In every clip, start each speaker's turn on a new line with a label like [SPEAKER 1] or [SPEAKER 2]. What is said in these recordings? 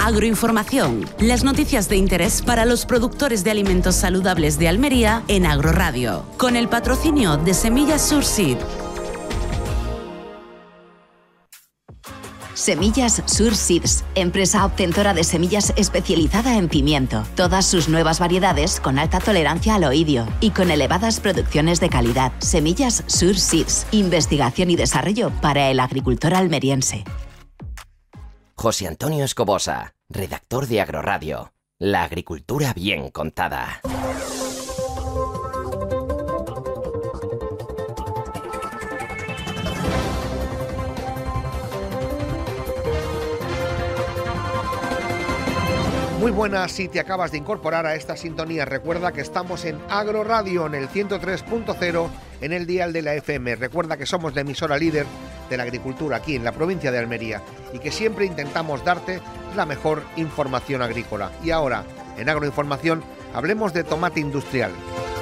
[SPEAKER 1] Agroinformación, las noticias de interés para los productores de alimentos saludables de Almería en Agroradio, con el patrocinio de Semillas Surseed.
[SPEAKER 2] Semillas Surseeds, empresa obtentora de semillas especializada en pimiento. Todas sus nuevas variedades con alta tolerancia al oidio y con elevadas producciones de calidad. Semillas Surseeds, investigación y desarrollo para el agricultor almeriense.
[SPEAKER 3] José Antonio Escobosa, redactor de Agroradio. La agricultura bien contada.
[SPEAKER 4] Muy buenas, si te acabas de incorporar a esta sintonía, recuerda que estamos en Agroradio, en el 103.0, en el dial de la FM. Recuerda que somos la emisora líder de la agricultura aquí en la provincia de Almería y que siempre intentamos darte la mejor información agrícola. Y ahora, en Agroinformación, hablemos de tomate industrial.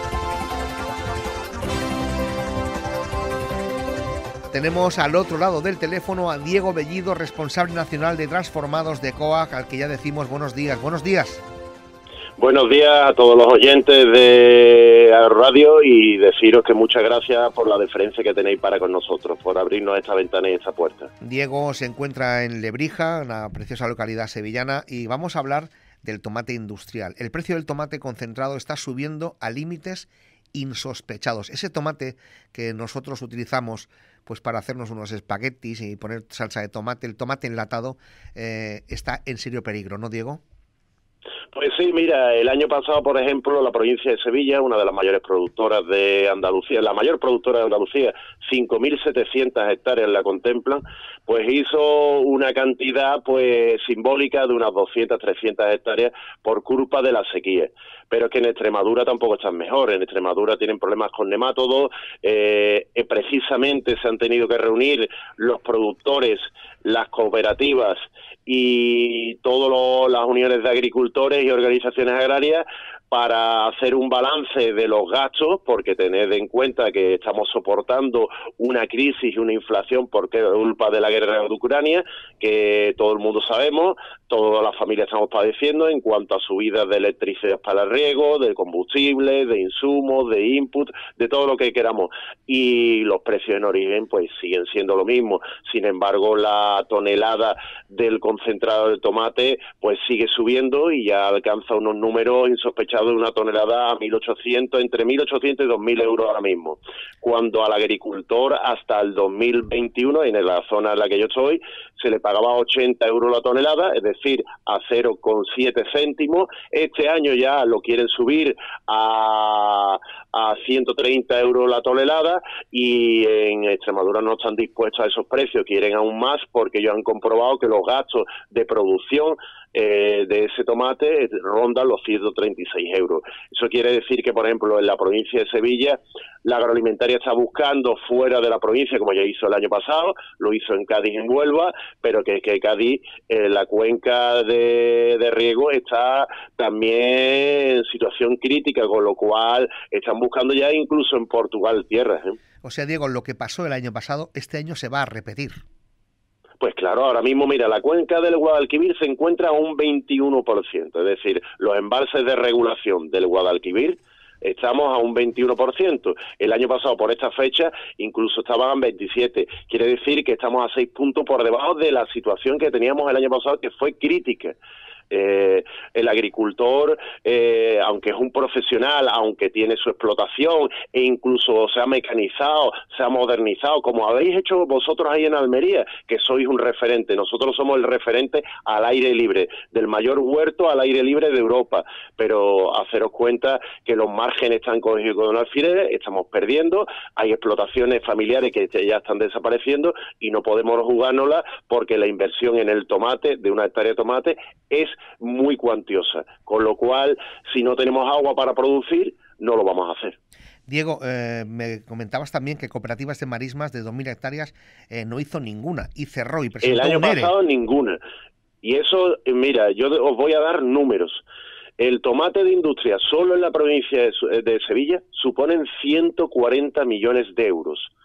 [SPEAKER 4] Tenemos al otro lado del teléfono a Diego Bellido, responsable nacional de transformados de COAG, al que ya decimos buenos días. Buenos días.
[SPEAKER 5] Buenos días a todos los oyentes de Radio y deciros que muchas gracias por la deferencia que tenéis para con nosotros, por abrirnos esta ventana y esta puerta.
[SPEAKER 4] Diego se encuentra en Lebrija, una preciosa localidad sevillana, y vamos a hablar del tomate industrial. El precio del tomate concentrado está subiendo a límites insospechados. Ese tomate que nosotros utilizamos pues para hacernos unos espaguetis y poner salsa de tomate, el tomate enlatado, está en serio peligro, ¿no, Diego?
[SPEAKER 5] Pues sí, mira, el año pasado, por ejemplo, la provincia de Sevilla, una de las mayores productoras de Andalucía, la mayor productora de Andalucía, 5.700 hectáreas la contemplan, pues hizo una cantidad pues simbólica de unas 200, 300 hectáreas por culpa de la sequía. Pero es que en Extremadura tampoco están mejor. En Extremadura tienen problemas con nemátodos, precisamente se han tenido que reunir los productores, las cooperativas y todas las uniones de agricultores y organizaciones agrarias para hacer un balance de los gastos, porque tened en cuenta que estamos soportando una crisis y una inflación por culpa de la guerra de Ucrania, que todo el mundo sabemos, todas las familias estamos padeciendo en cuanto a subidas de electricidad para el riego, de combustible, de insumos, de input, de todo lo que queramos. Y los precios en origen pues siguen siendo lo mismo. Sin embargo, la tonelada del concentrado de tomate pues sigue subiendo y ya alcanza unos números insospechados de una tonelada a 1.800, entre 1.800 y 2.000 euros ahora mismo. Cuando al agricultor hasta el 2021, en la zona en la que yo estoy, se le pagaba 80 euros la tonelada, es decir, a 0,7 céntimos. Este año ya lo quieren subir a 130 euros la tonelada y en Extremadura no están dispuestos a esos precios, quieren aún más porque ellos han comprobado que los gastos de producción de ese tomate rondan los 136 euros. Eso quiere decir que, por ejemplo, en la provincia de Sevilla, la agroalimentaria está buscando fuera de la provincia, como ya hizo el año pasado, lo hizo en Cádiz y en Huelva, pero que Cádiz, la cuenca de riego, está también en situación crítica, con lo cual están buscando ya incluso en Portugal tierras.
[SPEAKER 4] O sea, Diego, lo que pasó el año pasado, este año se va a repetir.
[SPEAKER 5] Pues claro, ahora mismo, mira, la cuenca del Guadalquivir se encuentra a un 21%, es decir, los embalses de regulación del Guadalquivir estamos a un 21%. El año pasado, por esta fecha, incluso estaban en 27. Quiere decir que estamos a 6 puntos por debajo de la situación que teníamos el año pasado, que fue crítica. El agricultor, aunque es un profesional, aunque tiene su explotación e incluso se ha mecanizado, se ha modernizado, como habéis hecho vosotros ahí en Almería, que sois un referente. Nosotros somos el referente al aire libre, del mayor huerto al aire libre de Europa, pero haceros cuenta que los márgenes están cogidos con alfileres, estamos perdiendo, hay explotaciones familiares que ya están desapareciendo y no podemos jugárnosla porque la inversión en el tomate, de una hectárea de tomate, es muy cuantiosa, con lo cual si no tenemos agua para producir no lo vamos a hacer.
[SPEAKER 4] Diego, me comentabas también que cooperativas de marismas de 2.000 hectáreas no hizo ninguna y cerró y presentó
[SPEAKER 5] el año
[SPEAKER 4] un ERE.
[SPEAKER 5] pasado ninguna, y eso, mira, yo os voy a dar números. El tomate de industria solo en la provincia de Sevilla suponen 140 millones de euros.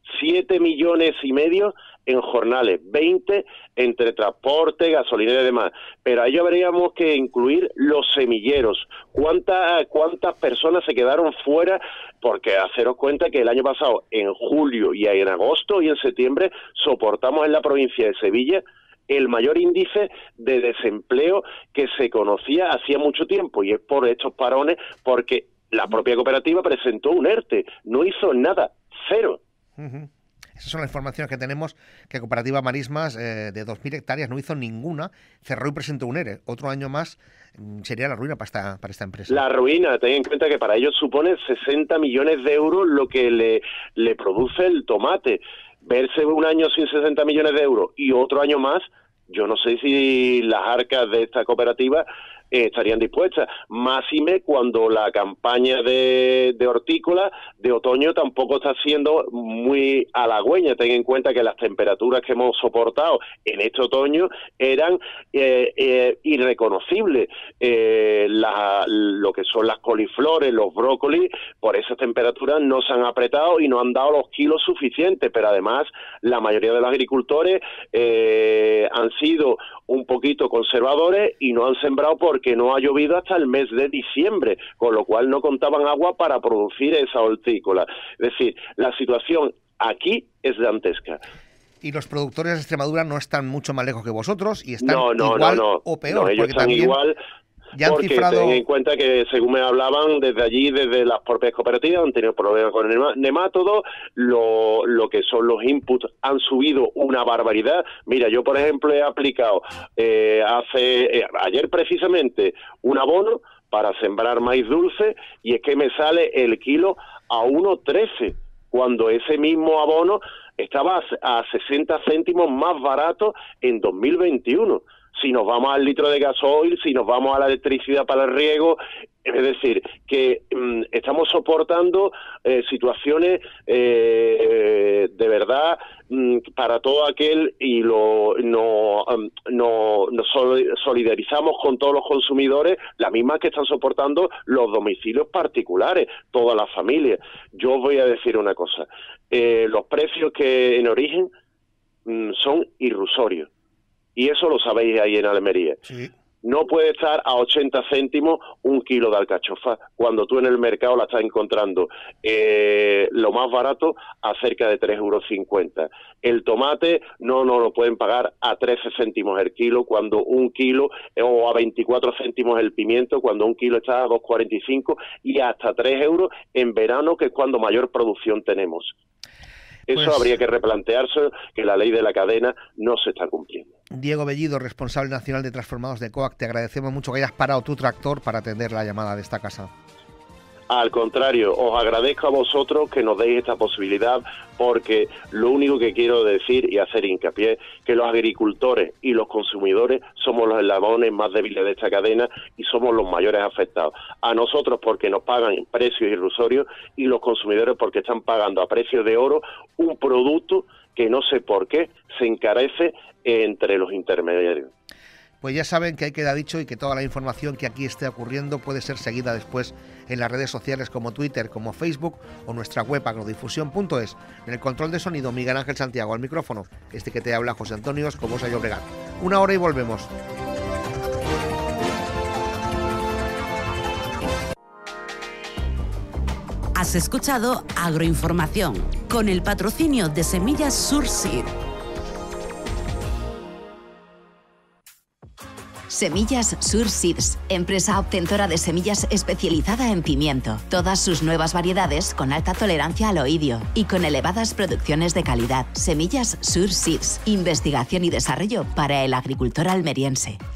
[SPEAKER 5] 7,5 millones en jornales, 20 entre transporte, gasolinera y demás. Pero ahí habríamos que incluir los semilleros. ¿Cuántas personas se quedaron fuera? Porque haceros cuenta que el año pasado, en julio y en agosto y en septiembre, soportamos en la provincia de Sevilla el mayor índice de desempleo que se conocía hacía mucho tiempo, y es por estos parones, porque la propia cooperativa presentó un ERTE, no hizo nada, cero.
[SPEAKER 4] Esas son las informaciones que tenemos, que Cooperativa Marismas de 2.000 hectáreas no hizo ninguna, cerró y presentó un ERE. Otro año más sería la ruina para esta empresa. La
[SPEAKER 5] ruina, ten en cuenta que para ellos supone 60 millones de euros lo que le produce el tomate. Verse un año sin 60 millones de euros y otro año más, yo no sé si las arcas de esta cooperativa estarían dispuestas, máxime cuando la campaña de hortícola de otoño tampoco está siendo muy halagüeña. Ten en cuenta que las temperaturas que hemos soportado en este otoño eran irreconocibles. Lo que son las coliflores, los brócolis, por esas temperaturas no se han apretado y no han dado los kilos suficientes, pero además la mayoría de los agricultores han sido un poquito conservadores y no han sembrado porque no ha llovido hasta el mes de diciembre, con lo cual no contaban agua para producir esa hortícola. Es decir, la situación aquí es dantesca.
[SPEAKER 4] Y los productores de Extremadura no están mucho más lejos que vosotros y están igual o peor.
[SPEAKER 5] No, ellos están igual. Porque ten en cuenta que, según me hablaban, desde allí, desde las propias cooperativas, han tenido problemas con el nemátodo, lo que son los inputs han subido una barbaridad. Mira, yo, por ejemplo, he aplicado ayer precisamente un abono para sembrar maíz dulce y es que me sale el kilo a 1,13, cuando ese mismo abono estaba a 60 céntimos más barato en 2021. Si nos vamos al litro de gasoil, si nos vamos a la electricidad para el riego, es decir, que estamos soportando situaciones de verdad para todo aquel, y nos solidarizamos con todos los consumidores, las mismas que están soportando los domicilios particulares, todas las familias. Yo os voy a decir una cosa, los precios que en origen son irrisorios. Y eso lo sabéis ahí en Almería. Sí. No puede estar a 80 céntimos un kilo de alcachofa cuando tú en el mercado la estás encontrando lo más barato a cerca de 3,50 €. El tomate no lo pueden pagar a 13 céntimos el kilo cuando un kilo, o a 24 céntimos el pimiento cuando un kilo está a 2,45, y hasta 3 € en verano, que es cuando mayor producción tenemos. Eso habría que replantearse, que la ley de la cadena no se está cumpliendo.
[SPEAKER 4] Diego Bellido, responsable nacional de transformados de COAC, te agradecemos mucho que hayas parado tu tractor para atender la llamada de esta casa.
[SPEAKER 5] Al contrario, os agradezco a vosotros que nos deis esta posibilidad, porque lo único que quiero decir y hacer hincapié es que los agricultores y los consumidores somos los eslabones más débiles de esta cadena y somos los mayores afectados. A nosotros porque nos pagan precios irrisorios, y los consumidores porque están pagando a precio de oro un producto que no sé por qué se encarece entre los intermediarios.
[SPEAKER 4] Pues ya saben que ahí queda dicho, y que toda la información que aquí esté ocurriendo puede ser seguida después en las redes sociales como Twitter, como Facebook o nuestra web agrodifusión.es. En el control de sonido, Miguel Ángel Santiago. Al micrófono, que te habla, José Antonio Escobosa Llobregat. 1 hora y volvemos.
[SPEAKER 1] Has escuchado Agroinformación, con el patrocinio de Semillas Surseed.
[SPEAKER 2] Semillas Surseeds, empresa obtentora de semillas especializada en pimiento. Todas sus nuevas variedades con alta tolerancia al oidio y con elevadas producciones de calidad. Semillas Surseeds, investigación y desarrollo para el agricultor almeriense.